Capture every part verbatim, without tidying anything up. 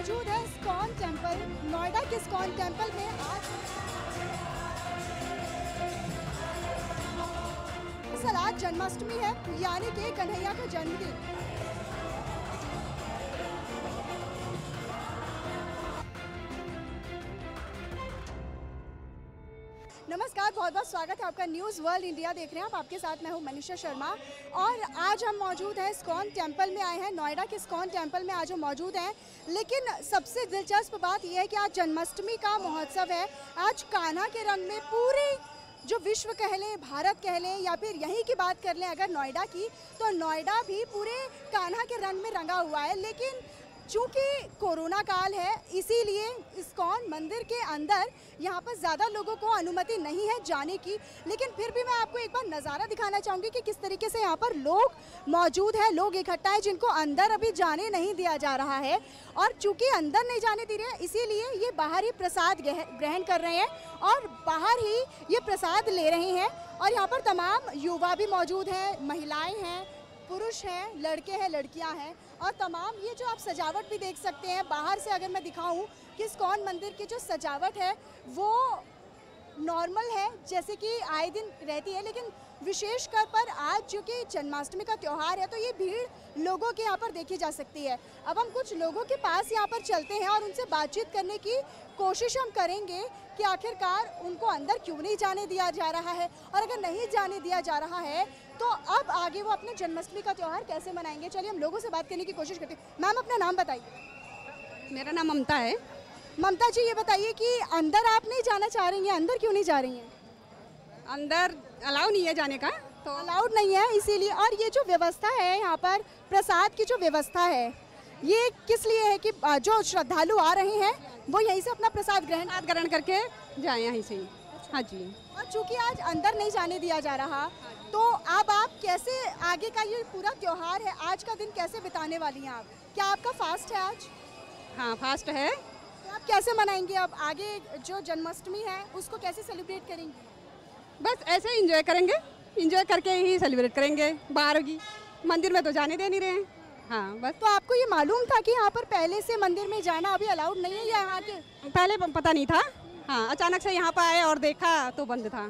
मौजूद है ISKCON temple, Noida के इस्कॉन टेम्पल में आज दरअसल आज जन्माष्टमी है, यानी कि कन्हैया का जन्मदिन। नमस्कार, बहुत बहुत स्वागत है आपका। न्यूज़ वर्ल्ड इंडिया देख रहे हैं आप। आपके साथ मैं हूं मनीषा शर्मा और आज हम मौजूद हैं इस्कॉन टेम्पल में आए हैं। नोएडा के इस्कॉन टेम्पल में आज हम मौजूद हैं। लेकिन सबसे दिलचस्प बात यह है कि आज जन्माष्टमी का महोत्सव है। आज कान्हा के रंग में पूरे जो विश्व कह लें, भारत कह लें, या फिर यहीं की बात कर लें अगर नोएडा की, तो नोएडा भी पूरे कान्हा के रंग में रंगा हुआ है। लेकिन चूँकि कोरोना काल है, इसीलिए इस्कॉन मंदिर के अंदर यहाँ पर ज़्यादा लोगों को अनुमति नहीं है जाने की। लेकिन फिर भी मैं आपको एक बार नज़ारा दिखाना चाहूँगी कि किस तरीके से यहाँ पर लोग मौजूद हैं, लोग इकट्ठा हैं जिनको अंदर अभी जाने नहीं दिया जा रहा है। और चूँकि अंदर नहीं जाने दे रहे हैं, इसीलिए ये बाहर ही प्रसाद ग्रहण कर रहे हैं और बाहर ही ये प्रसाद ले रहे हैं। और यहाँ पर तमाम युवा भी मौजूद हैं, महिलाएँ हैं, पुरुष हैं, लड़के हैं, लड़कियां हैं और तमाम ये जो आप सजावट भी देख सकते हैं बाहर से। अगर मैं दिखाऊं कि इस्कॉन मंदिर की जो सजावट है वो नॉर्मल है, जैसे कि आए दिन रहती है, लेकिन विशेषकर पर आज जो कि जन्माष्टमी का त्यौहार है तो ये भीड़ लोगों के यहाँ पर देखी जा सकती है। अब हम कुछ लोगों के पास यहाँ पर चलते हैं और उनसे बातचीत करने की कोशिश हम करेंगे कि आखिरकार उनको अंदर क्यों नहीं जाने दिया जा रहा है, और अगर नहीं जाने दिया जा रहा है तो अब आगे वो अपने जन्माष्टमी का त्यौहार कैसे मनाएंगे। चलिए हम लोगों से बात करने की कोशिश करते हैं। मैम, अपना नाम बताइए। मेरा नाम ममता है। ममता जी, ये बताइए कि अंदर आप नहीं जाना चाह रही हैं, अंदर क्यों नहीं जा रही हैं? अंदर अलाउ नहीं है जाने का, तो अलाउड नहीं है इसीलिए। और ये जो व्यवस्था है यहाँ पर प्रसाद की जो व्यवस्था है, ये किस लिए है कि जो श्रद्धालु आ रहे हैं वो यहीं से अपना प्रसाद ग्रहण प्रसाद ग्रहण करके जाए यहीं से। हाँ जी। और चूँकि आज अंदर नहीं जाने दिया जा रहा, तो अब आप कैसे आगे का ये पूरा त्योहार है, आज का दिन कैसे बिताने वाली हैं आप? क्या आपका फास्ट है आज? हाँ, फास्ट है। तो आप कैसे मनाएंगे अब आगे जो जन्माष्टमी है उसको कैसे सेलिब्रेट करेंगे? बस ऐसे ही इंजॉय करेंगे, इंजॉय करके ही सेलिब्रेट करेंगे। बाहर की मंदिर में तो जाने दे नहीं रहे हैं। हाँ बस। तो आपको ये मालूम था कि यहाँ पर पहले से मंदिर में जाना अभी अलाउड नहीं है या यहाँ के? पहले पता नहीं था। हाँ, अचानक से यहाँ पर आए और देखा तो बंद था।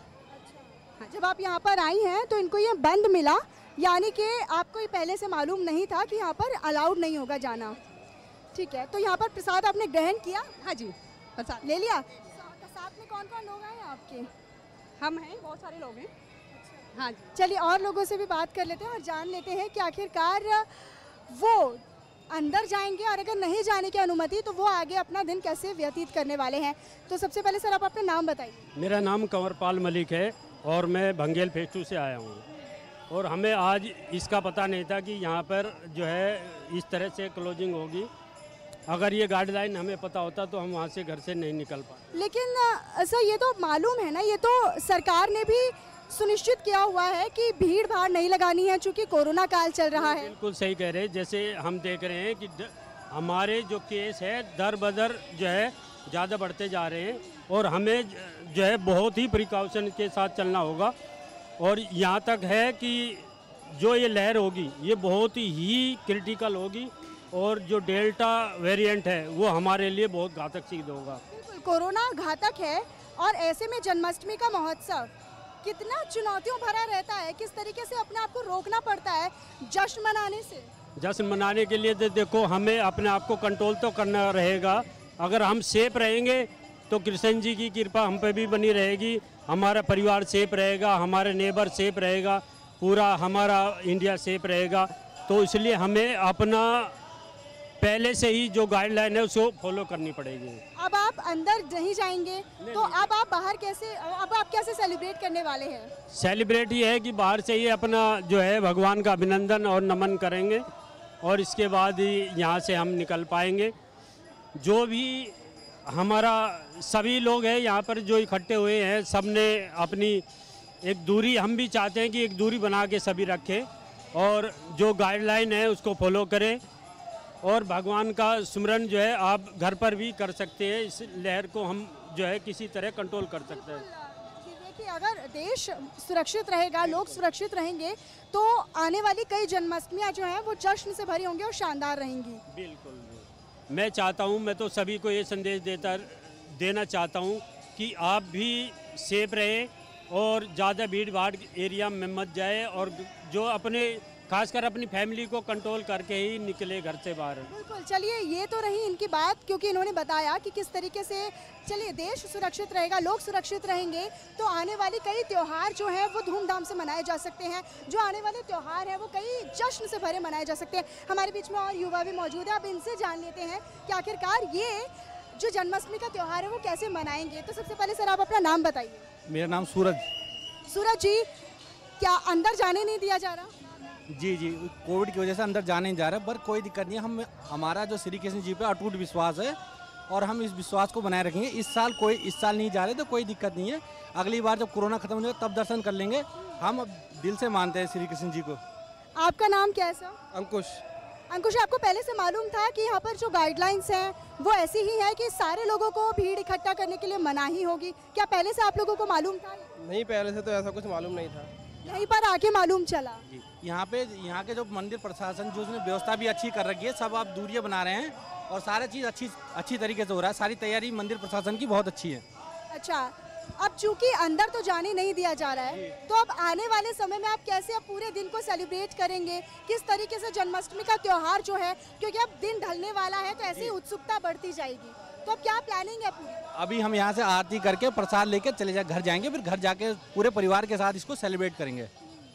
अच्छा, जब आप यहाँ पर आई हैं तो इनको ये बंद मिला, यानी कि आपको ये पहले से मालूम नहीं था कि यहाँ पर अलाउड नहीं होगा जाना। ठीक है, तो यहाँ पर प्रसाद आपने ग्रहण किया? हाँ जी, प्रसाद ले लिया। साथ में कौन कौन लोग आए आपके? हम हैं, बहुत सारे लोग हैं। हाँ जी। चलिए और लोगों से भी बात कर लेते हैं और जान लेते हैं कि आखिरकार वो अंदर जाएंगे और अगर नहीं जाने की अनुमति तो वो आगे अपना दिन कैसे व्यतीत करने वाले हैं। तो सबसे पहले सर आप अपना नाम बताइए। मेरा नाम कंवरपाल मलिक है और मैं भंगेल फेज टू से आया हूँ। और हमें आज इसका पता नहीं था कि यहाँ पर जो है इस तरह से क्लोजिंग होगी। अगर ये गाइडलाइन हमें पता होता तो हम वहाँ से घर से नहीं निकल पाते। लेकिन सर ये तो मालूम है ना, ये तो सरकार ने भी सुनिश्चित किया हुआ है कि भीड़ भाड़ नहीं लगानी है चूँकि कोरोना काल चल रहा है। बिल्कुल सही कह रहे हैं। जैसे हम देख रहे हैं कि हमारे जो केस है दर बदर जो है ज़्यादा बढ़ते जा रहे हैं और हमें जो है बहुत ही प्रिकॉशन के साथ चलना होगा। और यहाँ तक है कि जो ये लहर होगी ये बहुत ही क्रिटिकल होगी और जो डेल्टा वेरिएंट है वो हमारे लिए बहुत घातक सिद्ध होगा। बिल्कुल, कोरोना घातक है और ऐसे में जन्माष्टमी का महोत्सव कितना चुनौतियों भरा रहता है, किस तरीके से अपने आप को रोकना पड़ता है जश्न मनाने से। जश्न मनाने के लिए तो देखो हमें अपने आप को कंट्रोल तो करना रहेगा। अगर हम सेफ रहेंगे तो कृष्ण जी की कृपा हम पे भी बनी रहेगी, हमारा परिवार सेफ रहेगा, हमारे नेबर सेफ रहेगा, पूरा हमारा इंडिया सेफ रहेगा। तो इसलिए हमें अपना पहले से ही जो गाइडलाइन है उसको फॉलो करनी पड़ेगी। अब आप अंदर नहीं जाएंगे तो अब आप बाहर कैसे, अब आप कैसे सेलिब्रेट करने वाले हैं? सेलिब्रेट ये है कि बाहर से ही अपना जो है भगवान का अभिनंदन और नमन करेंगे और इसके बाद ही यहाँ से हम निकल पाएंगे। जो भी हमारा सभी लोग हैं यहाँ पर जो इकट्ठे हुए हैं, सब ने अपनी एक दूरी, हम भी चाहते हैं कि एक दूरी बना के सभी रखें और जो गाइडलाइन है उसको फॉलो करें। और भगवान का सुमरन जो है आप घर पर भी कर सकते हैं। इस लहर को हम जो है किसी तरह कंट्रोल कर सकते हैं। कि अगर देश सुरक्षित रहेगा, लोग सुरक्षित रहेंगे तो आने वाली कई जन्माष्टमियाँ जो हैं वो जश्न से भरी होंगी और शानदार रहेंगी। बिल्कुल। मैं चाहता हूँ, मैं तो सभी को ये संदेश देता देना चाहता हूँ कि आप भी सेफ रहें और ज़्यादा भीड़ भाड़ एरिया में मत जाए और जो अपने खासकर अपनी फैमिली को कंट्रोल करके ही निकले घर से बाहर। बिल्कुल, चलिए ये तो रही इनकी बात, क्योंकि इन्होंने बताया कि किस तरीके से चलिए देश सुरक्षित रहेगा, लोग सुरक्षित रहेंगे तो आने वाली कई त्यौहार जो हैं वो धूमधाम से मनाए जा सकते हैं। जो आने वाले त्यौहार हैं वो कई जश्न से भरे मनाए जा सकते हैं। हमारे बीच में और युवा भी मौजूद है, अब इनसे जान लेते हैं कि आखिरकार ये जो जन्माष्टमी का त्यौहार है वो कैसे मनाएंगे। तो सबसे पहले सर आप अपना नाम बताइए। मेरा नाम सूरज। सूरज जी, क्या अंदर जाने नहीं दिया जा रहा? जी जी कोविड की वजह से अंदर जाने नहीं जा रहा, पर कोई दिक्कत नहीं है। हम हमारा जो श्री कृष्ण जी पे अटूट विश्वास है और हम इस विश्वास को बनाए रखेंगे। इस साल कोई इस साल नहीं जा रहे तो कोई दिक्कत नहीं है। अगली बार जब कोरोना खत्म हो जाएगा तब दर्शन कर लेंगे। हम अब दिल से मानते हैं श्री कृष्ण जी को। आपका नाम क्या है सर? अंकुश। अंकुश, आपको पहले से मालूम था कि यहाँ पर जो गाइडलाइंस हैं वो ऐसी ही है कि सारे लोगों को भीड़ इकट्ठा करने के लिए मनाही होगी? क्या पहले से आप लोगों को मालूम था? नहीं, पहले से तो ऐसा कुछ मालूम नहीं था। यहीं पर आके मालूम चला। जी, यहाँ पे यहाँ के जो मंदिर प्रशासन जो उसने व्यवस्था भी अच्छी कर रखी है, सब आप दूरियां बना रहे हैं और सारा चीज़ अच्छी अच्छी तरीके से हो रहा है। सारी तैयारी मंदिर प्रशासन की बहुत अच्छी है। अच्छा, अब चूंकि अंदर तो जाने नहीं दिया जा रहा है तो अब आने वाले समय में आप कैसे अब पूरे दिन को सेलिब्रेट करेंगे? किस तरीके से जन्माष्टमी का त्योहार जो है, क्योंकि अब दिन ढलने वाला है तो ऐसी ही उत्सुकता बढ़ती जाएगी, तो अब क्या प्लानिंग है पूरी? अभी हम यहाँ से आरती करके प्रसाद लेके चले जाए घर जाएंगे, फिर घर जाके पूरे परिवार के साथ इसको सेलिब्रेट करेंगे।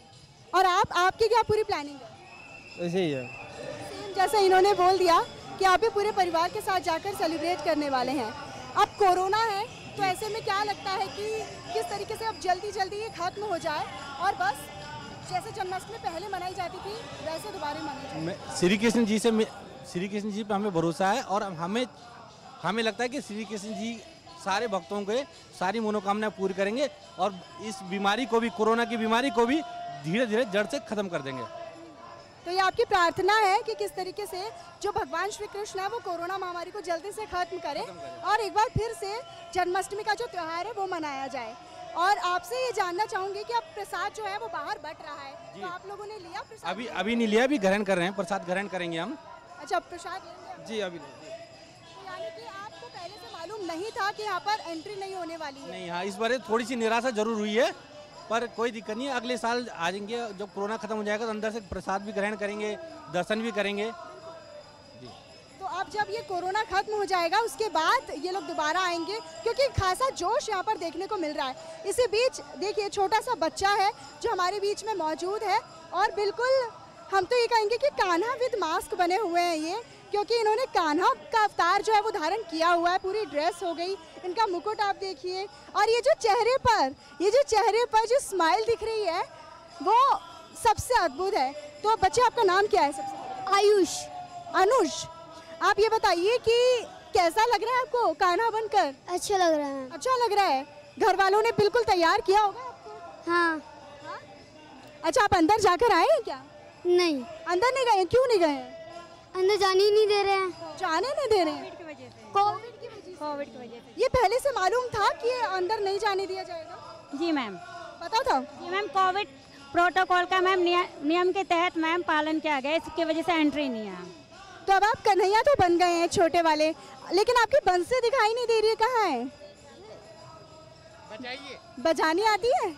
और आप आपकी क्या पूरी प्लानिंग है? ऐसे ही है, सेम जैसे इन्होंने बोल दिया कि आप भी पूरे परिवार के साथ जाकर सेलिब्रेट करने वाले हैं। अब कोरोना है तो ऐसे में क्या लगता है कि किस तरीके से अब जल्दी जल्दी ये खत्म हो जाए और बस जैसे जन्माष्टमी पहले मनाई जाती थी वैसे दोबारा मनाई जाए? श्री कृष्ण जी से श्री कृष्ण जी पे हमें भरोसा है और हमें हमें लगता है कि श्री कृष्ण जी सारे भक्तों के सारी मनोकामनाएं पूरी करेंगे और इस बीमारी को भी, कोरोना की बीमारी को भी धीरे धीरे जड़ से खत्म कर देंगे। तो ये आपकी प्रार्थना है कि किस तरीके से जो भगवान श्री कृष्ण है वो कोरोना महामारी को जल्दी से खत्म करे और एक बार फिर से जन्माष्टमी का जो त्योहार है वो मनाया जाए। और आपसे ये जानना चाहूंगी कि अब प्रसाद जो है वो बाहर बट रहा है, तो आप लोगों ने लिया प्रसाद? अभी अभी नहीं लिया, अभी ग्रहण कर रहे हैं, प्रसाद ग्रहण करेंगे हम। अच्छा, प्रसाद लेंगे? जी अभी नहीं। तो यानी कि आपको पहले से मालूम नहीं था कि यहाँ पर एंट्री नहीं होने वाली है? नहीं, हाँ, इस बार थोड़ी सी निराशा जरूर हुई है, पर कोई दिक्कत नहीं है। अगले साल आ जाएंगे, जब कोरोना खत्म हो जाएगा तो अंदर से प्रसाद भी ग्रहण करेंगे, दर्शन भी करेंगे। तो अब जब ये कोरोना खत्म हो जाएगा उसके बाद ये लोग दोबारा आएंगे, क्योंकि खासा जोश यहाँ पर देखने को मिल रहा है। इसी बीच देखिए छोटा सा बच्चा है जो हमारे बीच में मौजूद है और बिल्कुल हम तो ये कहेंगे कि कान्हा विद मास्क बने हुए हैं ये, क्योंकि इन्होंने कान्हा का अवतार जो है वो धारण किया हुआ है। पूरी ड्रेस हो गई, इनका मुकुट आप देखिए और ये जो चेहरे पर ये जो चेहरे पर जो स्माइल दिख रही है वो सबसे अद्भुत है। तो बच्चे आपका नाम क्या है? सबसे आयुष। अनुष, आप ये बताइए कि कैसा लग रहा है आपको कान्हा बनकर? अच्छा लग रहा है। अच्छा लग रहा है। घर वालों ने बिल्कुल तैयार किया होगा आपको? हाँ। हाँ? अच्छा, आप अंदर जाकर आए हैं क्या? नहीं, अंदर नहीं गए? क्यों नहीं गए? अंदर जाने ही नहीं दे रहे हैं। जाने नहीं दे रहे हैं? कोविड की वजह से। कोविड की वजह से। ये पहले से मालूम था कि ये अंदर नहीं जाने दिया जाएगा? जी मैम, पता था? जी मैम, कोविड प्रोटोकॉल का मैम नियम के तहत मैम पालन किया गया, इसकी वजह से एंट्री नहीं है। तो अब आप कन्हैया तो बन गए हैं छोटे वाले, लेकिन आपकी बंसी दिखाई नहीं दे रही है, कहाँ है? बजाइए। बजानी आती है?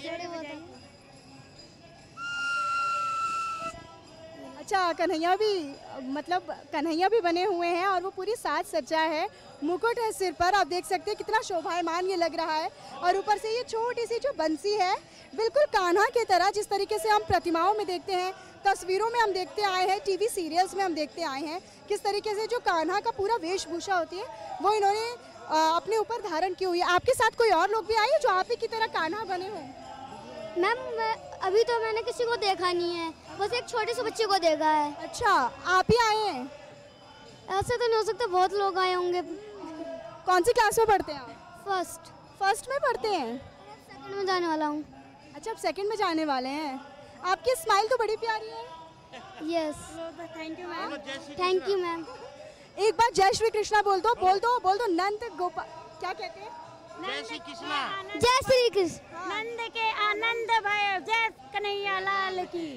अच्छा, कन्हैया भी मतलब कन्हैया भी बने हुए हैं और वो पूरी साज सज्जा है, मुकुट है सिर पर, आप देख सकते हैं कितना शोभायमान ये लग रहा है। और ऊपर से ये छोटी सी जो बंसी है बिल्कुल कान्हा की तरह, जिस तरीके से हम प्रतिमाओं में देखते हैं, तस्वीरों में हम देखते आए हैं, टीवी सीरियल्स में हम देखते आए हैं, किस तरीके से जो कान्हा का पूरा वेशभूषा होती है वो इन्होंने अपने ऊपर धारण की हुई है। आपके साथ कोई और लोग भी आए जो आप ही की तरह कान्हा बने हों? मैम, अभी तो मैंने किसी को देखा नहीं है, बस एक छोटे से बच्चे को देखा है। अच्छा, आप ही आए हैं? ऐसे तो नहीं हो सकता, बहुत लोग आए होंगे। कौन सी क्लास में पढ़ते हैं आप? फर्स्ट। फर्स्ट में पढ़ते हैं? सेकंड में जाने वाला हूँ। अच्छा, आप सेकंड में जाने वाले हैं। आपकी स्माइल तो बड़ी प्यारी है। Yes, thank you ma'am. Thank you ma'am. एक बार जय श्री कृष्णा बोल दो, बोल दो, बोल दो। नंद गोपाल, क्या कहते हैं? जय श्री कृष्णा। जय श्री कृष्ण। नंद के आनंद भय, जय कन्हैया लाल की।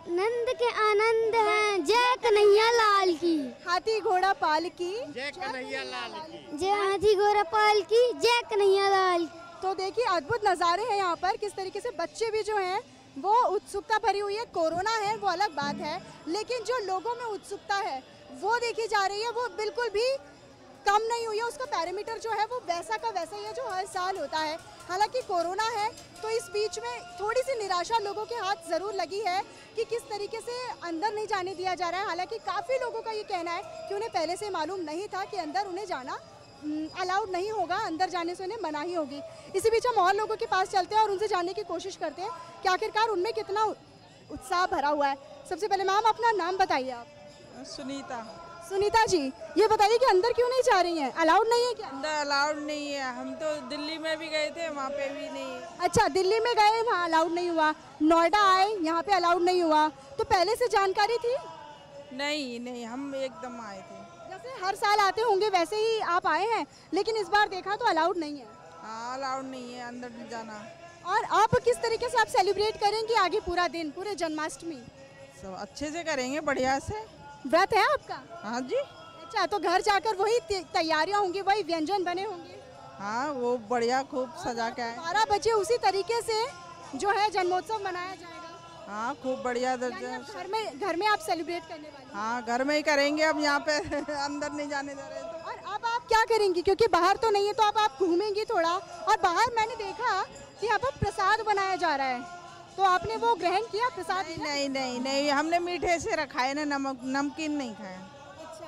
नंद के आनंद हैं जय कन्हैया लाल की। हाथी घोड़ा पाल की जय कन्हैया लाल की। जय हाथी घोड़ा पाल की जय कन्हैया लाल। तो देखिए अद्भुत नज़ारे हैं यहाँ पर, किस तरीके से बच्चे भी जो हैं वो उत्सुकता भरी हुई है। कोरोना है वो अलग बात है, लेकिन जो लोगों में उत्सुकता है वो देखी जा रही है, वो बिल्कुल भी कम नहीं हुई है। उसका पैरामीटर जो है वो वैसा का वैसा ही है जो हर साल होता है। हालांकि कोरोना है तो इस बीच में थोड़ी सी निराशा लोगों के हाथ ज़रूर लगी है कि किस तरीके से अंदर नहीं जाने दिया जा रहा है। हालांकि काफ़ी लोगों का ये कहना है कि उन्हें पहले से मालूम नहीं था कि अंदर उन्हें जाना अलाउड नहीं होगा, अंदर जाने से उन्हें मनाही होगी। इसी बीच हम और लोगों के पास चलते हैं और उनसे जानने की कोशिश करते हैं कि आखिरकार उनमें कितना उत्साह भरा हुआ है। सबसे पहले मैम अपना नाम बताइए आप। सुनीता। सुनीता जी, ये बताइए कि अंदर क्यों नहीं जा रही हैं? अलाउड नहीं है क्या? अंदर अलाउड नहीं है। हम तो दिल्ली में भी गए थे, वहाँ पे भी नहीं। अच्छा, दिल्ली में गए वहाँ अलाउड नहीं हुआ, नोएडा आए यहाँ पे अलाउड नहीं हुआ, तो पहले से जानकारी थी? नहीं नहीं, हम एकदम आए थे। जैसे हर साल आते होंगे वैसे ही आप आए हैं, लेकिन इस बार देखा तो अलाउड नहीं है। हाँ, अलाउड नहीं है अंदर नहीं जाना। और आप किस तरीके से आप सेलिब्रेट करेंगे आगे पूरा दिन, पूरे जन्माष्टमी? सब अच्छे से करेंगे, बढ़िया से। व्रत है आपका? हाँ जी। अच्छा, तो घर जाकर वही तैयारियां होंगी, वही व्यंजन बने होंगे? हाँ, वो बढ़िया खूब सजा के आए। बारह बजे उसी तरीके से जो है जन्मोत्सव मनाया जाएगा। हाँ, खूब बढ़िया। घर में घर में आप सेलिब्रेट करने वाले? हाँ, घर में ही करेंगे। अब यहाँ पे अंदर नहीं जाने दे रहे तो। और अब आप क्या करेंगी, क्योंकि बाहर तो नहीं है, तो अब आप घूमेंगी थोड़ा। और बाहर मैंने देखा कि यहाँ पर प्रसाद बनाया जा रहा है, तो आपने वो ग्रहण किया प्रसाद? नहीं नहीं नहीं नहीं, हमने मीठे से रखा है ना, नमक नमकीन नहीं खाया। अच्छा,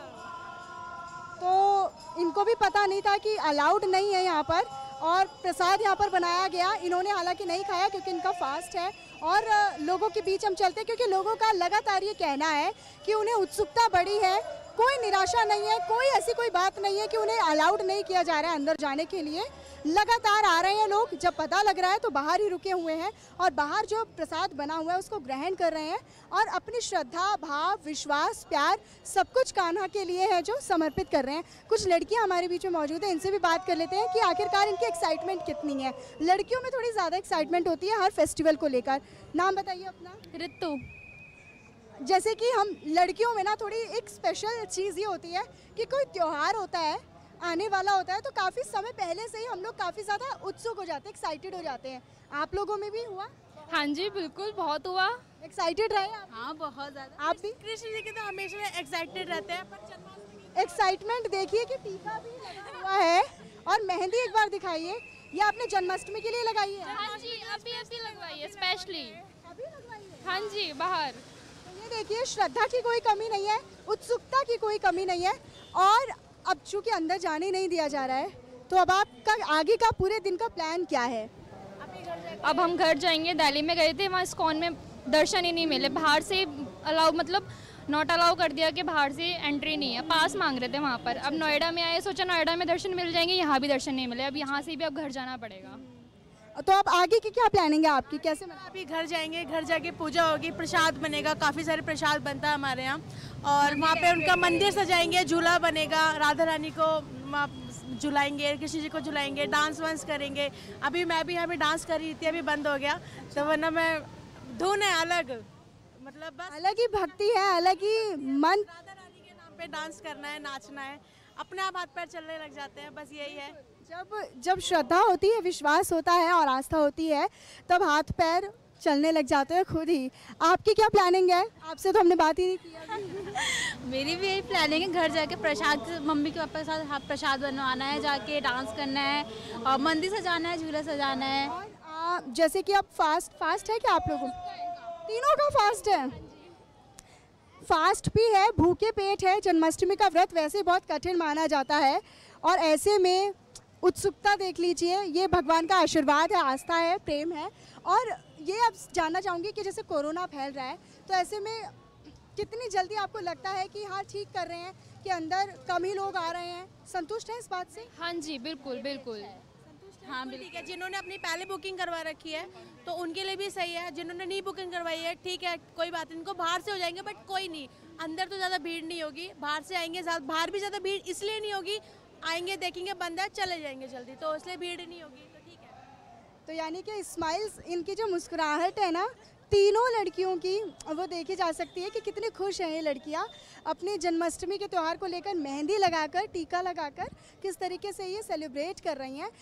तो इनको भी पता नहीं था कि अलाउड नहीं है यहाँ पर, और प्रसाद यहाँ पर बनाया गया। इन्होंने हालांकि नहीं खाया क्योंकि इनका फास्ट है। और लोगों के बीच हम चलते हैं क्योंकि लोगों का लगातार ये कहना है कि उन्हें उत्सुकता बढ़ी है, कोई निराशा नहीं है, कोई ऐसी कोई बात नहीं है कि उन्हें अलाउड नहीं किया जा रहा है अंदर जाने के लिए। लगातार आ रहे हैं लोग, जब पता लग रहा है तो बाहर ही रुके हुए हैं और बाहर जो प्रसाद बना हुआ है उसको ग्रहण कर रहे हैं और अपनी श्रद्धा, भाव, विश्वास, प्यार सब कुछ कान्हा के लिए है जो समर्पित कर रहे हैं। कुछ लड़कियां हमारे बीच में मौजूद हैं, इनसे भी बात कर लेते हैं कि आखिरकार इनकी एक्साइटमेंट कितनी है। लड़कियों में थोड़ी ज़्यादा एक्साइटमेंट होती है हर फेस्टिवल को लेकर। नाम बताइए अपना। ऋतु। जैसे कि हम लड़कियों में ना थोड़ी एक स्पेशल चीज़ ये होती है कि कोई त्यौहार होता है, आने वाला होता है, तो काफ़ी समय पहले से ही हम लोग काफ़ी ज़्यादा उत्सुक हो जाते हैं, एक्साइटेड हो जाते हैं। आप लोगों में भी हुआ? हाँ जी, बिल्कुल, बहुत हुआ। एक्साइटेड रहे आप? हाँ, बहुत ज़्यादा। आप भी? कृष्ण जी के तो हमेशा एक्साइटेड रहते हैं, पर जन्माष्टमी एक्साइटमेंट देखिए कि टीका भी लगा हुआ है और मेहंदी एक बार दिखाइए। ये आपने जन्माष्टमी के लिए लगाई है? हाँ जी, अभी अभी लगवाई है स्पेशली। अभी लगवाई है? हाँ जी, बाहर। तो ये देखिए, श्रद्धा की कोई कमी नहीं है, उत्सुकता की कोई कमी नहीं है। और अब चूंकि अंदर जाने नहीं दिया जा रहा है, तो अब आपका आगे का पूरे दिन का प्लान क्या है? अब हम घर जाएंगे। दिल्ली में गए थे, वहाँ इस्कॉन में दर्शन ही नहीं मिले। बाहर से अलाउ, मतलब नॉट अलाउ कर दिया कि बाहर से एंट्री नहीं है। पास मांग रहे थे वहाँ पर। अब नोएडा में आए, सोचा नोएडा में दर्शन मिल जाएंगे, यहाँ भी दर्शन नहीं मिले। अब यहाँ से भी अब घर जाना पड़ेगा। तो अब आगे की क्या प्लानिंग है आपकी, कैसे? अभी घर जाएंगे, घर जाके पूजा होगी, प्रसाद बनेगा, काफ़ी सारे प्रसाद बनता है हमारे यहाँ। और वहाँ पे उनका मंदिर सजाएंगे, झूला बनेगा, राधा रानी को झुलाएंगे, कृष्ण जी को झुलाएंगे, डांस वांस करेंगे। अभी मैं भी यहाँ पे डांस कर रही थी, अभी बंद हो गया, तो वरना मैं धुन है अलग, मतलब बस अलग ही भक्ति है, अलग ही मन। राधा रानी के नाम पे डांस करना है, नाचना है, अपने आप हाथ पैर चलने लग जाते हैं, बस यही है। जब जब श्रद्धा होती है, विश्वास होता है और आस्था होती है, तब हाथ पैर चलने लग जाते हैं खुद ही। आपकी क्या प्लानिंग है? आपसे तो हमने बात ही नहीं की अभी। मेरी भी यही प्लानिंग है, घर जाके प्रसाद, मम्मी के पापा के साथ हाथ प्रसाद बनवाना है, जाके डांस करना है और मंदिर सजाना है, झूला सजाना है। और आ, जैसे कि अब फास्ट फास्ट है क्या आप लोगों? तीनों का फास्ट है? फास्ट भी है, भूखे पेट है। जन्माष्टमी का व्रत वैसे बहुत कठिन माना जाता है और ऐसे में उत्सुकता देख लीजिए, ये भगवान का आशीर्वाद है, आस्था है, प्रेम है। और ये अब जानना चाहूँगी कि जैसे कोरोना फैल रहा है, तो ऐसे में कितनी जल्दी आपको लगता है कि हाँ ठीक कर रहे हैं कि अंदर कम ही लोग आ रहे हैं? संतुष्ट हैं इस बात से? हाँ जी, बिल्कुल बिल्कुल। हाँ ठीक है, जिन्होंने अपनी पहले बुकिंग करवा रखी है तो उनके लिए भी सही है। जिन्होंने नहीं बुकिंग करवाई है, ठीक है, कोई बात नहीं, इनको बाहर से हो जाएंगे, बट कोई नहीं, अंदर तो ज़्यादा भीड़ नहीं होगी। बाहर से आएंगे, बाहर भी ज़्यादा भीड़ इसलिए नहीं होगी, आएंगे देखेंगे बंद है, चले जाएंगे जल्दी, तो इसलिए भीड़ नहीं होगी, तो ठीक है। तो यानी कि स्माइल्स, इनकी जो मुस्कुराहट है ना, तीनों लड़कियों की वो देखी जा सकती है कि कितनी खुश हैं ये लड़कियाँ अपने जन्माष्टमी के त्यौहार को लेकर मेहंदी लगाकर, टीका लगाकर किस तरीके से ये सेलिब्रेट कर रही हैं।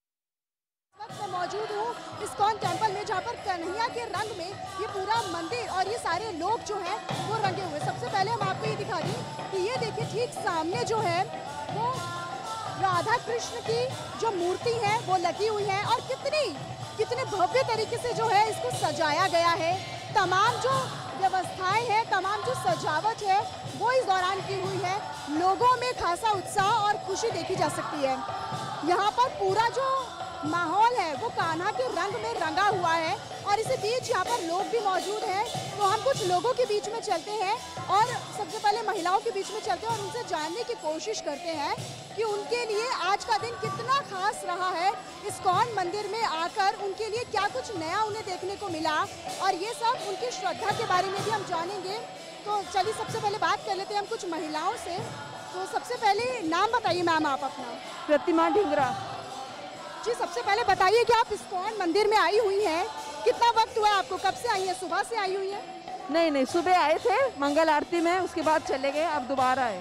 मैं मौजूद हूँ इस्कॉन टेम्पल में, जहाँ पर कन्हैया के रंग में ये पूरा मंदिर और ये सारे लोग जो हैं वो रंगे हुए। सबसे पहले हम आपको ये दिखा दें कि ये देखिए ठीक सामने जो है वो राधा कृष्ण की जो मूर्ति है वो लगी हुई है और कितनी कितने भव्य तरीके से जो है इसको सजाया गया है। तमाम जो व्यवस्थाएं हैं, तमाम जो सजावट है वो इस दौरान की हुई है। लोगों में खासा उत्साह और खुशी देखी जा सकती है। यहाँ पर पूरा जो माहौल है वो कान्हा के रंग में रंगा हुआ है और इसी बीच यहाँ पर लोग भी मौजूद हैं। तो हम कुछ लोगों के बीच में चलते हैं और सबसे पहले महिलाओं के बीच में चलते हैं और उनसे जानने की कोशिश करते हैं कि उनके लिए आज का दिन कितना खास रहा है। इस्कॉन मंदिर में आकर उनके लिए क्या कुछ नया उन्हें देखने को मिला और ये सब उनकी श्रद्धा के बारे में भी हम जानेंगे। तो चलिए सबसे पहले बात कर लेते हैं हम कुछ महिलाओं से। तो सबसे पहले नाम बताइए मैम आप अपना। प्रतिमा ढिंगरा। जी सबसे पहले बताइए कि आप इस्कॉन मंदिर में आई हुई हैं, कितना वक्त हुआ आपको, कब से आई हैं? सुबह से आई हुई है? नहीं नहीं, सुबह आए थे मंगल आरती में, उसके बाद चले गए, अब दोबारा आए।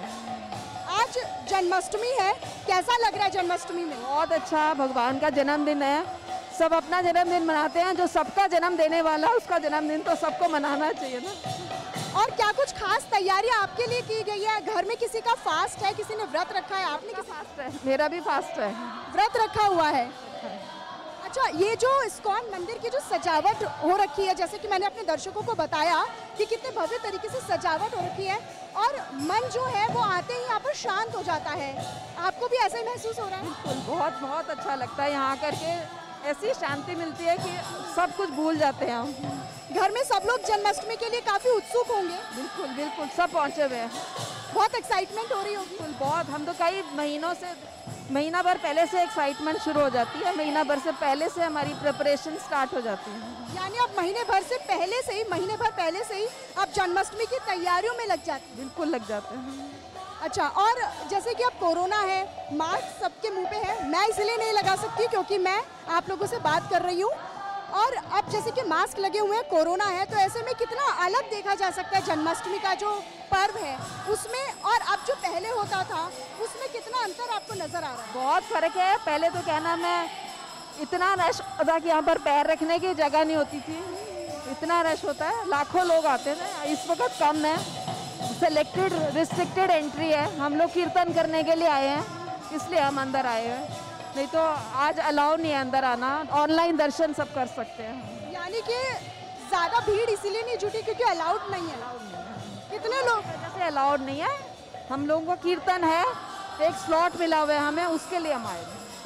आज जन्माष्टमी है, कैसा लग रहा है जन्माष्टमी में? बहुत अच्छा, भगवान का जन्मदिन है, सब अपना जन्मदिन मनाते हैं। जो सबका जन्म देने वाला उसका जन्मदिन तो सबको मनाना चाहिए ना। और क्या कुछ खास तैयारियां आपके लिए की गई है? घर में किसी का फास्ट है, किसी ने व्रत रखा है? आपने किसी फास्ट है? मेरा भी फास्ट है, व्रत रखा हुआ है। अच्छा, ये जो इस्कॉन मंदिर की जो सजावट हो रखी है, जैसे कि मैंने अपने दर्शकों को बताया कि कितने भव्य तरीके से सजावट हो रखी है और मन जो है वो आते ही यहाँ पर शांत हो जाता है। आपको भी ऐसा ही महसूस हो रहा है? बिल्कुल, बहुत बहुत अच्छा लगता है यहाँ करके, ऐसी शांति मिलती है कि सब कुछ भूल जाते हैं हम। घर में सब लोग जन्माष्टमी के लिए काफी उत्सुक होंगे? बिल्कुल बिल्कुल, सब पहुँचे हुए हैं। बहुत एक्साइटमेंट हो रही होगी? बहुत, हम तो कई महीनों से, महीना भर पहले से एक्साइटमेंट शुरू हो जाती है, महीना भर से पहले से हमारी प्रिपरेशन स्टार्ट हो जाती है। यानी आप महीने भर से पहले से ही महीने भर पहले से ही आप जन्माष्टमी की तैयारियों में लग जाते हैं? बिल्कुल लग जाते हैं। अच्छा, और जैसे कि अब कोरोना है, मास्क सबके मुंह पे है, मैं इसलिए नहीं लगा सकती क्योंकि मैं आप लोगों से बात कर रही हूँ और अब जैसे कि मास्क लगे हुए हैं, कोरोना है, तो ऐसे में कितना अलग देखा जा सकता है जन्माष्टमी का जो पर्व है उसमें और अब जो पहले होता था उसमें कितना अंतर आपको नजर आ रहा है? बहुत फर्क है। पहले तो क्या नाम है, इतना रश होता कि यहाँ पर पैर रखने की जगह नहीं होती थी, इतना रश होता है, लाखों लोग आते थे। इस वक्त कम है, सेलेक्टेड रिस्ट्रिक्टेड एंट्री है। हम लोग कीर्तन करने के लिए आए हैं, इसलिए हम अंदर आए हैं, नहीं तो आज अलाउ नहीं है अंदर आना, ऑनलाइन दर्शन सब कर सकते हैं। यानी कि ज़्यादा भीड़ इसीलिए नहीं जुटी क्योंकि अलाउड नहीं है? कितने लोग वजह से अलाउड नहीं है। हम लोगों को कीर्तन है, एक स्लॉट मिला हुआ है हमें, उसके लिए हम आए।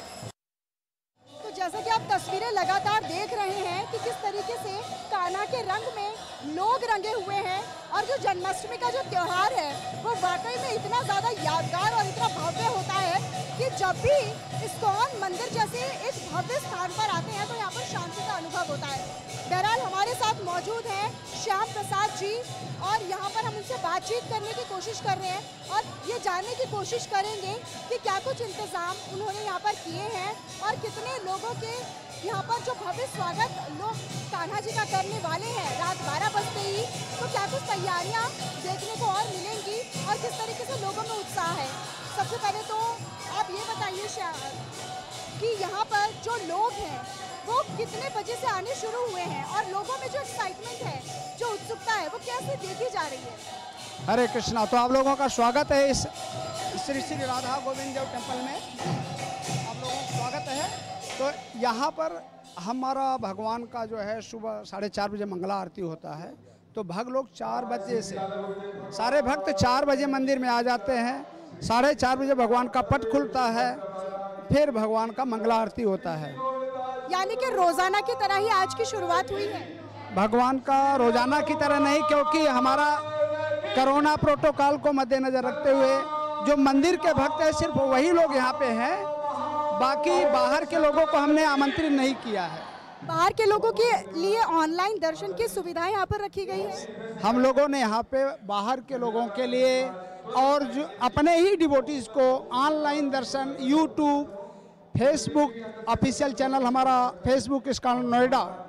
तो जैसा कि आप तस्वीरें लगातार देख रहे हैं कि किस तरीके से कान्हा के रंग में लोग रंगे हुए हैं और जो जन्माष्टमी का जो त्यौहार है वो वाकई में इतना ज़्यादा यादगार और इतना भव्य होता है कि जब भी इस्कॉन मंदिर जैसे एक भव्य स्थान पर आते हैं तो यहाँ पर शांति का अनुभव होता है। बहरहाल हमारे साथ मौजूद हैं श्याम प्रसाद जी और यहाँ पर हम उनसे बातचीत करने की कोशिश कर रहे हैं और ये जानने की कोशिश करेंगे कि क्या कुछ इंतज़ाम उन्होंने यहाँ पर किए हैं और कितने लोगों के यहाँ पर जो भव्य स्वागत लोग कान्हा जी का करने वाले हैं रात बारह बजते ही, तो क्या कुछ तैयारियाँ देखने को और मिलेंगी और किस तरीके से लोगों में उत्साह है। सबसे पहले तो आप ये बताइए श्याम कि यहाँ पर जो लोग हैं वो कितने बजे से आने शुरू हुए हैं और लोगों में जो एक्साइटमेंट है, जो उत्सुकता है, वो कैसे देखी जा रही है? हरे कृष्णा। तो आप लोगों का स्वागत है इस श्री श्री राधा गोविंद देव टेम्पल में, आप लोगों का स्वागत है। तो यहाँ पर हमारा भगवान का जो है सुबह साढ़े चार बजे मंगला आरती होता है, तो भक्त लोग चार बजे से, सारे भक्त चार बजे मंदिर में आ जाते हैं, साढ़े चार बजे भगवान का पट खुलता है, फिर भगवान का मंगला आरती होता है। यानी कि रोजाना की तरह ही आज की शुरुआत हुई है? भगवान का रोजाना की तरह नहीं, क्योंकि हमारा कोरोना प्रोटोकॉल को मद्देनजर रखते हुए जो मंदिर के भक्त हैं सिर्फ वही लोग यहाँ पे हैं, बाकी बाहर के लोगों को हमने आमंत्रित नहीं किया है। बाहर के लोगों के लिए ऑनलाइन दर्शन की सुविधाएं यहाँ पर रखी गई है? हम लोगों ने यहाँ पे बाहर के लोगों के लिए और जो अपने ही डिवोटीज को ऑनलाइन दर्शन, यूट्यूब, फेसबुक ऑफिशियल चैनल हमारा फेसबुक इस्कॉन नोएडा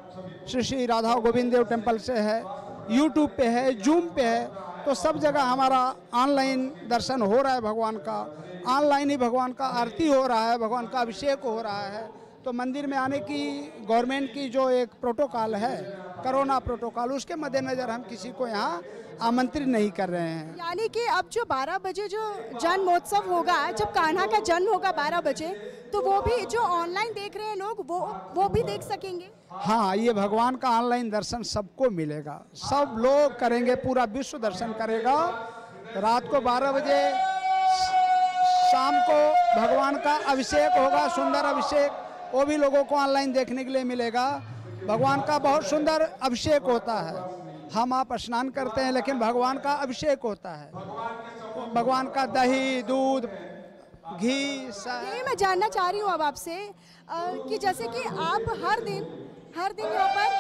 श्री श्री राधा गोविंद देव टेम्पल से है, यूट्यूब पे है, जूम पे है, तो सब जगह हमारा ऑनलाइन दर्शन हो रहा है भगवान का, ऑनलाइन ही भगवान का आरती हो रहा है, भगवान का अभिषेक हो रहा है। तो मंदिर में आने की गवर्नमेंट की जो एक प्रोटोकॉल है, कोरोना प्रोटोकॉल, उसके मद्देनज़र हम किसी को यहाँ आमंत्रित नहीं कर रहे हैं। यानी कि अब जो बारह बजे जो जन्म महोत्सव होगा, जब कान्हा का जन्म होगा बारह बजे, तो वो भी जो ऑनलाइन देख रहे हैं लोग वो वो भी देख सकेंगे। हाँ, ये भगवान का ऑनलाइन दर्शन सबको मिलेगा, सब लोग करेंगे, पूरा विश्व दर्शन करेगा। रात को बारह बजे शाम को भगवान का अभिषेक होगा, सुंदर अभिषेक, वो भी लोगों को ऑनलाइन देखने के लिए मिलेगा। भगवान का बहुत सुंदर अभिषेक होता है। हम आप स्नान करते हैं लेकिन भगवान का अभिषेक होता है, भगवान का दही, दूध, घी। यही मैं जानना चाह रही हूँ अब आपसे कि जैसे कि आप हर दिन हर दिन यहाँ पर,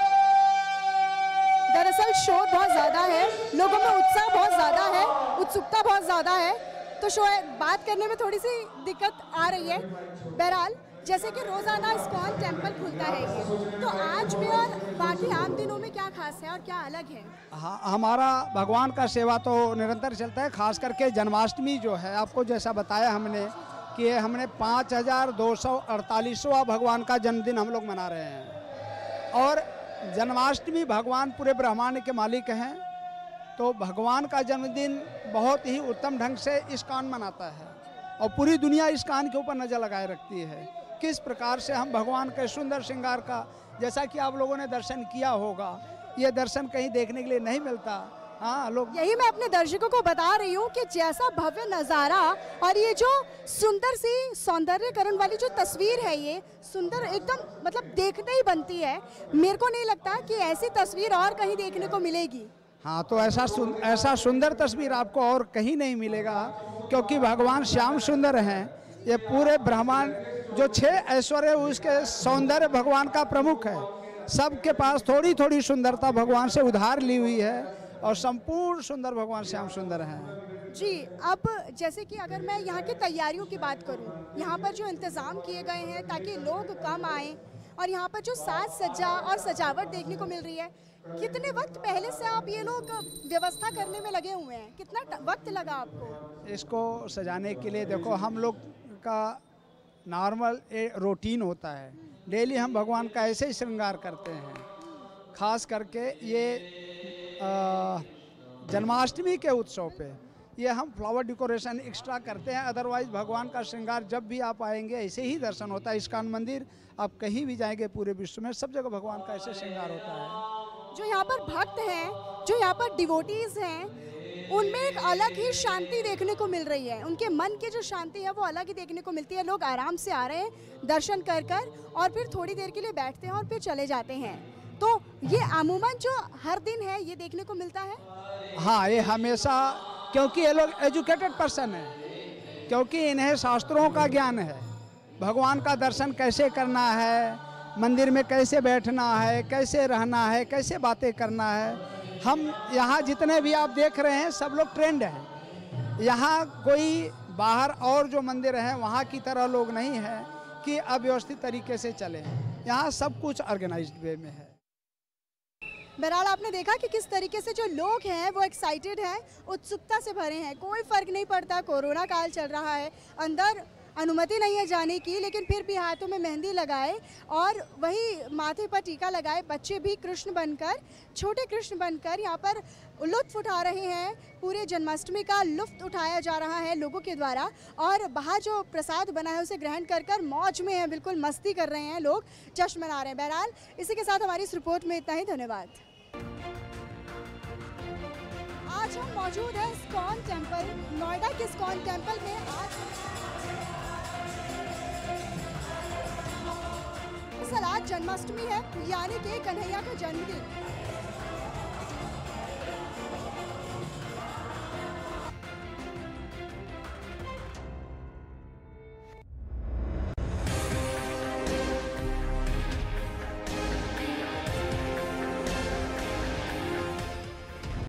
दरअसल शोर बहुत ज़्यादा है, लोगों में उत्साह बहुत ज़्यादा है, उत्सुकता बहुत ज़्यादा है, तो शो बात करने में थोड़ी सी दिक्कत आ रही है। बहरहाल जैसे कि रोज़ाना इस्कॉन टेम्पल खुलता है ये, तो आज भी और बाकी आम दिनों में क्या खास है और क्या अलग है? हाँ, हमारा भगवान का सेवा तो निरंतर चलता है, खास करके जन्माष्टमी जो है, आपको जैसा बताया हमने कि हमने पाँच हज़ार दो सौ अड़तालीसवां भगवान का जन्मदिन हम लोग मना रहे हैं। और जन्माष्टमी भगवान पूरे ब्रह्मांड के मालिक हैं, तो भगवान का जन्मदिन बहुत ही उत्तम ढंग से इस्कॉन मनाता है और पूरी दुनिया इस्कॉन के ऊपर नज़र लगाए रखती है। किस प्रकार से हम भगवान के सुंदर श्रृंगार का, जैसा कि आप लोगों ने दर्शन किया होगा, ये दर्शन कहीं देखने के लिए नहीं मिलता। हाँ, लोग, यही मैं अपने दर्शकों को बता रही हूँ कि जैसा भव्य नज़ारा और ये जो सुंदर सी सौंदर्यकरण वाली जो तस्वीर है, ये सुंदर एकदम मतलब देखते ही बनती है। मेरे को नहीं लगता कि ऐसी तस्वीर और कहीं देखने को मिलेगी। हाँ, तो ऐसा सुन, ऐसा सुंदर तस्वीर आपको और कहीं नहीं मिलेगा, क्योंकि भगवान श्याम सुंदर हैं। ये पूरे ब्रह्मांड जो छह ऐश्वर्य उसके सौंदर्य भगवान का प्रमुख है। सबके पास थोड़ी थोड़ी सुंदरता भगवान से उधार ली हुई है और संपूर्ण सुंदर भगवान श्याम सुंदर हैं। जी, अब जैसे कि अगर मैं यहाँ की तैयारियों की बात करूँ, यहाँ पर जो इंतज़ाम किए गए हैं ताकि लोग कम आएँ, और यहाँ पर जो साज सज्जा और सजावट देखने को मिल रही है, कितने वक्त पहले से आप ये लोग व्यवस्था करने में लगे हुए हैं? कितना वक्त लगा आपको इसको सजाने के लिए? देखो, हम लोग का नॉर्मल रूटीन होता है, डेली हम भगवान का ऐसे ही श्रृंगार करते हैं। खास करके ये जन्माष्टमी के उत्सव पे ये हम फ्लावर डेकोरेशन एक्स्ट्रा करते हैं, अदरवाइज भगवान का श्रृंगार जब भी आप आएंगे ऐसे ही दर्शन होता है। इस्कॉन मंदिर आप कहीं भी जाएंगे पूरे विश्व में, सब जगह भगवान का ऐसे श्रृंगार होता है। जो यहाँ पर भक्त हैं, जो यहाँ पर डिवोटीज हैं, उनमें एक अलग ही शांति देखने को मिल रही है। उनके मन की जो शांति है वो अलग ही देखने को मिलती है। लोग आराम से आ रहे हैं दर्शन कर कर और फिर थोड़ी देर के लिए बैठते हैं और फिर चले जाते हैं। तो ये अमूमन जो हर दिन है ये देखने को मिलता है। हाँ, ये हमेशा, क्योंकि ये लोग एजुकेटेड पर्सन है, क्योंकि इन्हें शास्त्रों का ज्ञान है, भगवान का दर्शन कैसे करना है, मंदिर में कैसे बैठना है, कैसे रहना है, कैसे बातें करना है। हम यहाँ जितने भी आप देख रहे हैं सब लोग ट्रेंड हैं। यहाँ कोई बाहर और जो मंदिर हैं वहाँ की तरह लोग नहीं हैं कि अव्यवस्थित तरीके से चले। यहाँ सब कुछ ऑर्गेनाइज्ड वे में है। बहरहाल आपने देखा कि किस तरीके से जो लोग हैं वो एक्साइटेड हैं, उत्सुकता से भरे हैं। कोई फ़र्क नहीं पड़ता, कोरोना काल चल रहा है, अंदर अनुमति नहीं है जाने की, लेकिन फिर भी हाथों में मेहंदी लगाए और वही माथे पर टीका लगाए बच्चे भी कृष्ण बनकर, छोटे कृष्ण बनकर यहाँ पर लुत्फ़ उठा रहे हैं। पूरे जन्माष्टमी का लुत्फ़ उठाया जा रहा है लोगों के द्वारा, और बाहर जो प्रसाद बना है उसे ग्रहण कर कर मौज में है, बिल्कुल मस्ती कर रहे हैं लोग, जश्न मना रहे हैं। बहरहाल इसी के साथ हमारी इस रिपोर्ट में इतना ही। धन्यवाद। आज हम मौजूद हैं इस्कॉन टेम्पल, नोएडा के इस्कॉन टेम्पल में। आज आज जन्माष्टमी है, यानी कि कन्हैया का जन्मदिन।